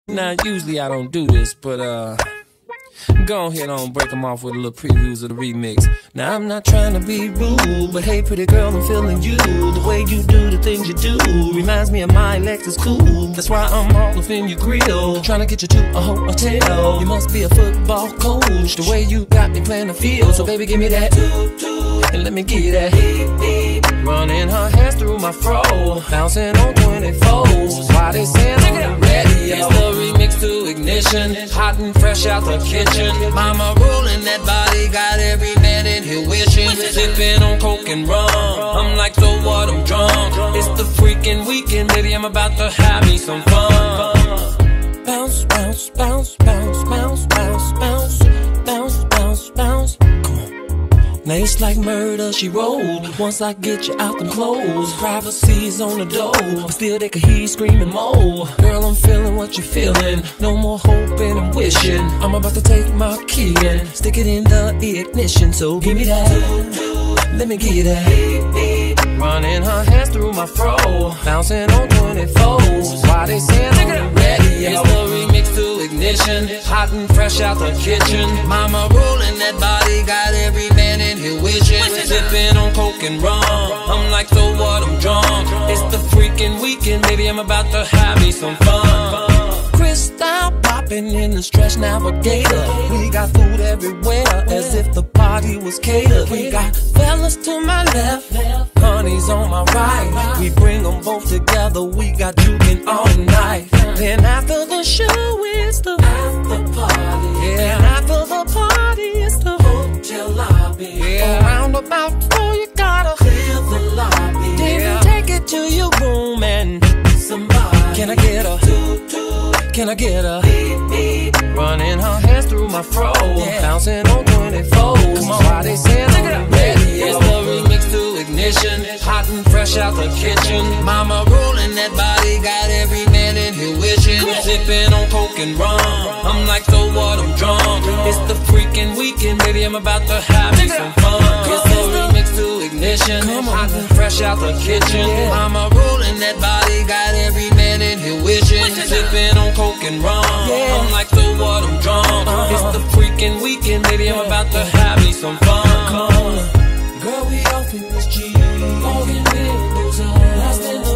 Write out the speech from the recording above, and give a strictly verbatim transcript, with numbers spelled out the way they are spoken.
Now, usually I don't do this, but uh, go ahead on, break them off with a little previews of the remix. Now, I'm not trying to be rude, but hey, pretty girl, I'm feeling you. The way you do the things you do reminds me of my Lexus cool. That's why I'm all up in your grill, trying to get you to a hotel. You must be a football coach, the way you got me playing the field. So baby, give me that, and let me give you that. Running her hands through my fro, bouncing on twenty-fours. Why they saying on the radio? It's the remix to Ignition, hot and fresh out the kitchen. Mama rolling that body, got every man in here wishing. Sipping on coke and rum, I'm like, so what, I'm drunk. It's the freaking weekend, baby, I'm about to have me some fun. Bounce, bounce, bounce, bounce, bounce, bounce, bounce, bounce, bounce, bounce. Now it's like murder, she rolled. Once I get you out them clothes, privacy's on the door, but still they can hear you screaming more. Girl, I'm feeling what you're feeling, no more hoping and wishing. I'm about to take my key and stick it in the ignition. So give me that, let me give you that. Running her hands through my fro, bouncing on twenty-fours. Why they saying on the radio? It's the remix to Ignition, hot and fresh out the kitchen. Mama rolling that body, got every man in here wishing. Sipping on coke and rum, I'm like, so what, I'm drunk. It's the freaking weekend, baby, I'm about to have me some fun. Crystal popping in the Stretch Navigator. We got food everywhere, as if the party was catered. We got fellas to my left, honey's on my right. We bring them both together, we got juking all night. Then after the show, it's the after party. Yeah, and after the party, it's the hotel lobby. Yeah, around about four, you gotta clear the lobby. Then yeah, take it to your room and somebody. Can I get a Can I get a running her hands through my fro, yeah, bouncing on twenty-fours. Come on, why they saying on the radio? It's the remix to Ignition, hot and fresh out the kitchen. Mama rolling that body, got every man in here wishing. Sipping on coke and rum, I'm like, so what, I'm drunk. It's the freaking weekend, baby, I'm about to have me some fun. It's the remix to Ignition, hot and fresh out the kitchen. Mama rolling that body, got every man in here wishing. Sipping on coke and rum, I'm like, so what, I'm drunk. It's the freaking weekend, baby, I'm about to have me some fun. Come on, girl, we off in this G, walking windows up, lost in the